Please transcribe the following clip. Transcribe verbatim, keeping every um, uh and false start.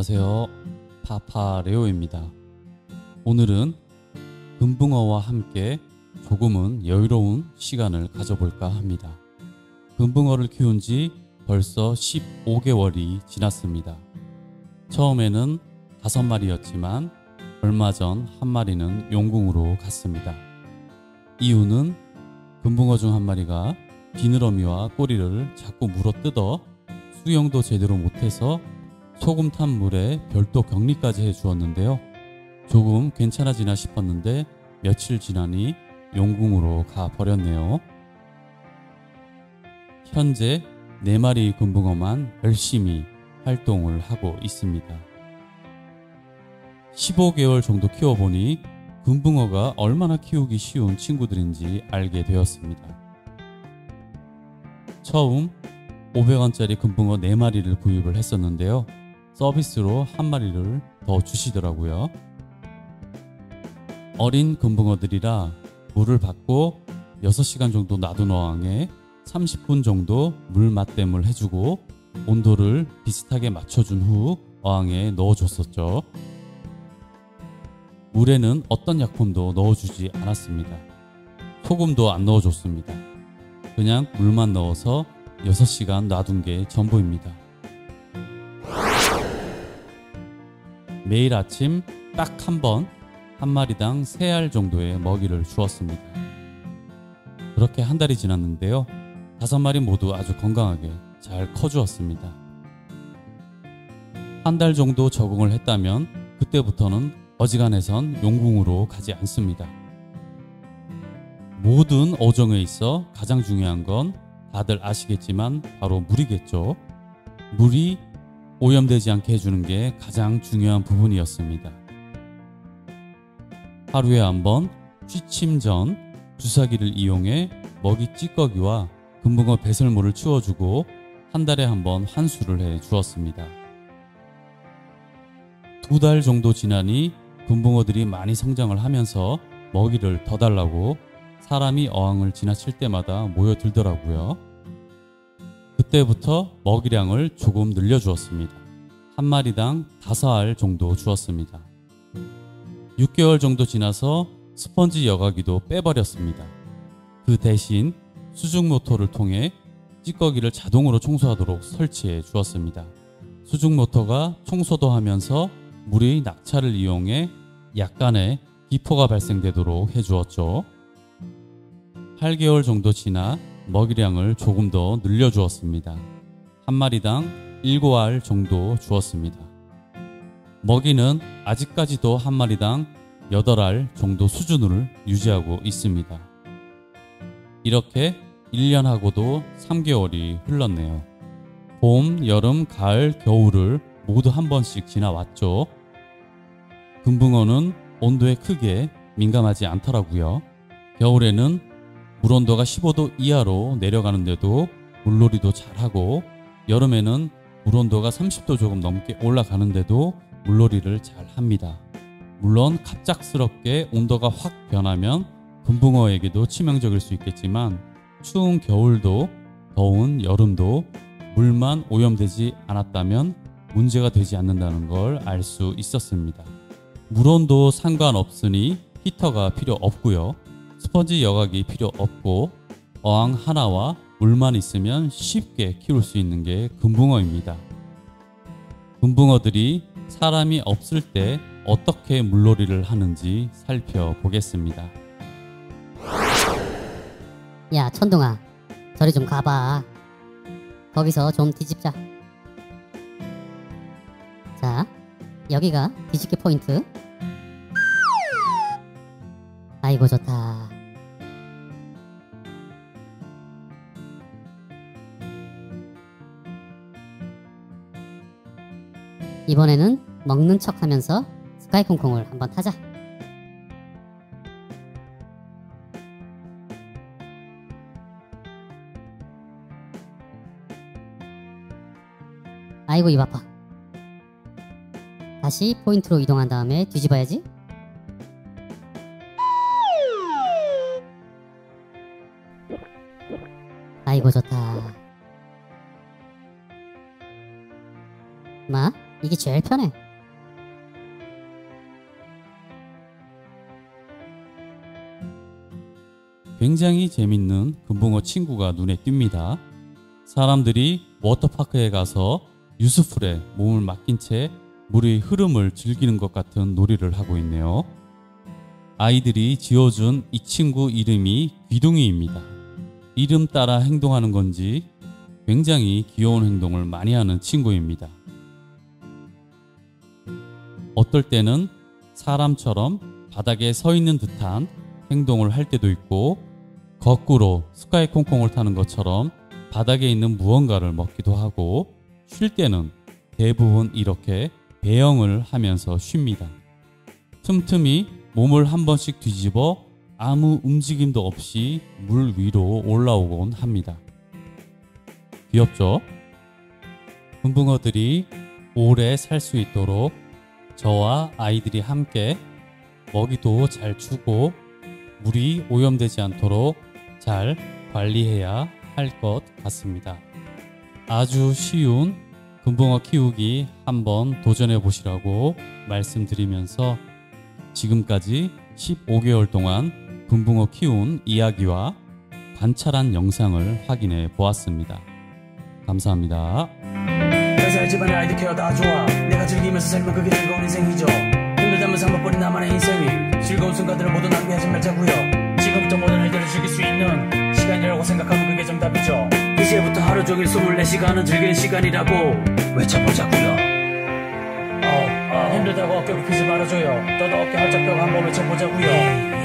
안녕하세요. 파파레오입니다. 오늘은 금붕어와 함께 조금은 여유로운 시간을 가져볼까 합니다. 금붕어를 키운 지 벌써 십오 개월이 지났습니다. 처음에는 다섯 마리였지만 얼마 전 한 마리는 용궁으로 갔습니다. 이유는 금붕어 중 한 마리가 비늘어미와 꼬리를 자꾸 물어뜯어 수영도 제대로 못해서 소금 탄 물에 별도 격리까지 해주었는데요. 조금 괜찮아지나 싶었는데 며칠 지나니 용궁으로 가버렸네요. 현재 네 마리 금붕어만 열심히 활동을 하고 있습니다. 십오 개월 정도 키워보니 금붕어가 얼마나 키우기 쉬운 친구들인지 알게 되었습니다. 처음 오백 원짜리 금붕어 네 마리를 구입을 했었는데요. 서비스로 한 마리를 더 주시더라고요. 어린 금붕어들이라 물을 받고 여섯 시간 정도 놔둔 어항에 삼십 분 정도 물 맞댐을 해주고 온도를 비슷하게 맞춰준 후 어항에 넣어줬었죠. 물에는 어떤 약품도 넣어주지 않았습니다. 소금도 안 넣어줬습니다. 그냥 물만 넣어서 여섯 시간 놔둔 게 전부입니다. 매일 아침 딱 한 번 한 마리당 세 알 정도의 먹이를 주었습니다. 그렇게 한 달이 지났는데요. 다섯 마리 모두 아주 건강하게 잘 커주었습니다. 한 달 정도 적응을 했다면 그때부터는 어지간해선 용궁으로 가지 않습니다. 모든 어종에 있어 가장 중요한 건 다들 아시겠지만 바로 물이겠죠. 물이 오염되지 않게 해주는 게 가장 중요한 부분이었습니다. 하루에 한 번 취침 전 주사기를 이용해 먹이 찌꺼기와 금붕어 배설물을 치워주고 한 달에 한 번 환수를 해 주었습니다. 두 달 정도 지나니 금붕어들이 많이 성장을 하면서 먹이를 더 달라고 사람이 어항을 지나칠 때마다 모여들더라고요. 그때부터 먹이량을 조금 늘려주었습니다. 한 마리당 다섯 알 정도 주었습니다. 육 개월 정도 지나서 스펀지 여과기도 빼버렸습니다. 그 대신 수중 모터를 통해 찌꺼기를 자동으로 청소하도록 설치해 주었습니다. 수중 모터가 청소도 하면서 물의 낙차를 이용해 약간의 기포가 발생되도록 해주었죠. 팔 개월 정도 지나 먹이량을 조금 더 늘려주었습니다. 한 마리당 일곱 알 정도 주었습니다. 먹이는 아직까지도 한 마리당 여덟 알 정도 수준을 유지하고 있습니다. 이렇게 일 년하고도 삼 개월이 흘렀네요. 봄, 여름, 가을, 겨울을 모두 한 번씩 지나왔죠. 금붕어는 온도에 크게 민감하지 않더라고요. 겨울에는 물온도가 십오 도 이하로 내려가는데도 물놀이도 잘하고, 여름에는 물온도가 삼십 도 조금 넘게 올라가는데도 물놀이를 잘 합니다. 물론 갑작스럽게 온도가 확 변하면 금붕어에게도 치명적일 수 있겠지만 추운 겨울도 더운 여름도 물만 오염되지 않았다면 문제가 되지 않는다는 걸 알 수 있었습니다. 물온도 상관없으니 히터가 필요 없고요. 스펀지 여과기 필요 없고 어항 하나와 물만 있으면 쉽게 키울 수 있는 게 금붕어입니다. 금붕어들이 사람이 없을 때 어떻게 물놀이를 하는지 살펴보겠습니다. 야, 천둥아, 저리 좀 가봐. 거기서 좀 뒤집자. 자, 여기가 뒤집기 포인트. 아이고 좋다. 이번에는 먹는 척 하면서 스카이콩콩을 한번 타자. 아이고 입 아파. 다시 포인트로 이동한 다음에 뒤집어야지. 아이고 좋다. 마, 이게 제일 편해. 굉장히 재밌는 금붕어 친구가 눈에 띕니다. 사람들이 워터파크에 가서 유스풀에 몸을 맡긴 채 물의 흐름을 즐기는 것 같은 놀이를 하고 있네요. 아이들이 지어준 이 친구 이름이 귀둥이입니다. 이름 따라 행동하는 건지 굉장히 귀여운 행동을 많이 하는 친구입니다. 어떨 때는 사람처럼 바닥에 서 있는 듯한 행동을 할 때도 있고, 거꾸로 스카이 콩콩을 타는 것처럼 바닥에 있는 무언가를 먹기도 하고, 쉴 때는 대부분 이렇게 배영을 하면서 쉽니다. 틈틈이 몸을 한 번씩 뒤집어 아무 움직임도 없이 물 위로 올라오곤 합니다. 귀엽죠? 금붕어들이 오래 살 수 있도록 저와 아이들이 함께 먹이도 잘 주고 물이 오염되지 않도록 잘 관리해야 할 것 같습니다. 아주 쉬운 금붕어 키우기 한번 도전해 보시라고 말씀드리면서 지금까지 십오 개월 동안 금붕어 키운 이야기와 관찰한 영상을 확인해 보았습니다. 감사합니다. 회사의 집안의 아이들 케어 다 좋아. 내가 즐기면서 살면 그게 즐거운 인생이죠. 힘들다면서 한번 버린 나만의 인생이 즐거운 순간들을 모두 낭비하지 말자고요. 지금부터 모든 일들을 즐길 수 있는 시간이라고 생각하면 그게 정답이죠. 이제부터 하루 종일 이십사 시간은 즐길 시간이라고 외쳐보자고요. 어, 어, 힘들다고 어깨 굽히지 말아줘요. 너도 어깨 활짝 펴고 한번 외쳐보자고요.